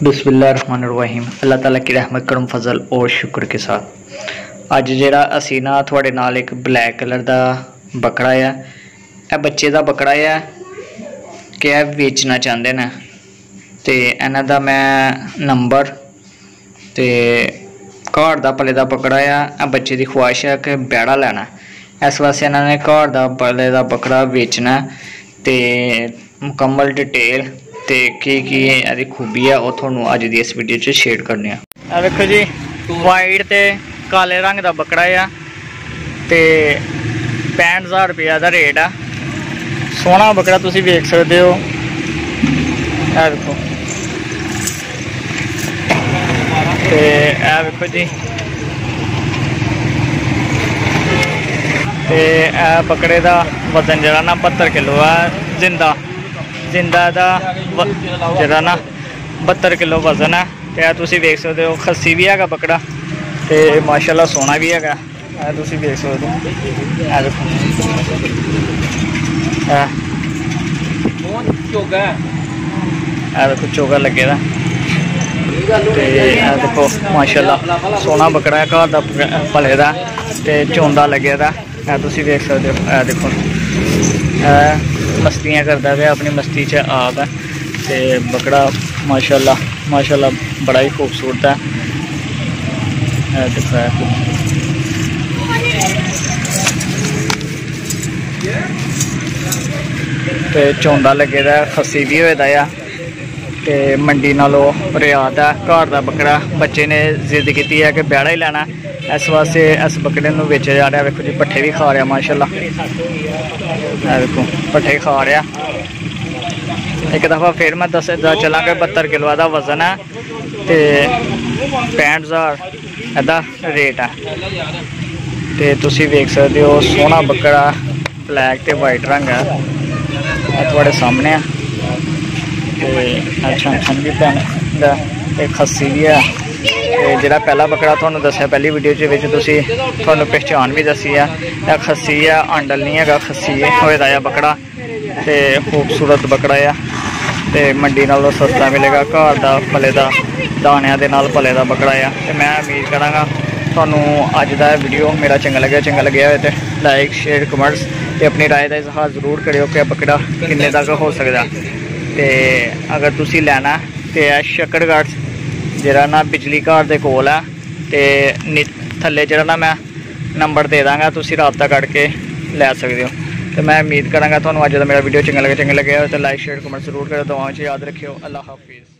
बिस्मिल्लाहिर्रहमानिर्रहीम। अल्लाह ताला की रहमत करम फजल और शुक्र के साथ अज जिहड़ा असी ना थोड़े नाल एक ब्लैक कलर दा बकरा है, यह बच्चे दा बकरा है कि बेचना चाहते हैं तो इन्हां दा मैं नंबर तो घर दा पले दा बकरा है। बच्चे की ख्वाहिश है कि बैड़ा लेना, इस वास्ते इन्होंने घर दा पले दा बकरा बेचना तो मुकम्मल डिटेल तो की खूबी है वह थोनों अज दी इस वीडियो च शेयर करने। देखो जी, वाइट ते काले रंग का बकरा है तो 65,000 रुपया का रेट है। सोहना बकरा तुसीं वेख सकते हो। देखो तो यह देखो जी, तो यह बकरे का वजन जरा ना 72 किलो है। जिंदा का जरा ना 72 किलो वजन है। तो तुसीं वेख सकते हो, खस्सी भी है बकरा तो माशाल्लाह सोहना भी है। तुसीं वेख सकते हो, देखो चोगा लगे दा देखो माशाल्लाह सोहना बकरा है, घर का पले दा ते चौंदा लगे दा। तुसीं वेख सकते हो, देखो मस्तियाँ करता है, अपनी मस्ती च आप है तो बकरा माशाल्लाह बड़ा ही खूबसूरत है। देखो तो चौंदा लगे दा, खस्सी भी होए दा है तो मंडी नालों रियात है। घर का बकरा बच्चे ने जिद की है कि बैड़ा ही लेना, इस वास्ते इस बकरे को बेचा जा रहा। देखो जी, पट्ठे भी खा रहा माशाल्लाह। देखो पट्ठे खा रहा। एक दफ़ा फिर मैं दसदा चला कि 72 किलो का वजन है तो 65,000 एदा रेट है। तो तुसीं वेख सकते हो, सोहना बकरा ब्लैक तो वाइट रंग है थोड़े सामने है। अच्छा भी पैन खस्सी भी है। तो जो पहला बकरा थोड़ा दसिया पहली वीडियो थोड़ा पहचान भी दसी है, खस्सी है, आंडल नहीं है, खस्सी होए दा बकरा तो खूबसूरत बकरा है तो मंडी नालों सस्ता मिलेगा। घर का पले का दाणिया के नाल पले का बकरा है। तो मैं उम्मीद कराँगा थोनों अज का वीडियो मेरा चंगा लगे हो तो लाइक शेयर कमेंट्स तो अपनी राय का इजहार जरूर करियो कि बकरा किन्ने तक हो सकता। तो अगर तुसीं लैना तो शकरगढ़ जरा ना बिजली घर के कोल है तो थल्ले जरा ना मैं नंबर दे दाँगा, तुसीं रबता करके लै सकते हो। तो मैं उम्मीद कराँगा थोनों अज का मेरा वीडियो चंगा लगे हो तो लाइक शेयर कमेंट जरूर करो। दुआओं च याद रखियो। अल्लाह हाफिज़।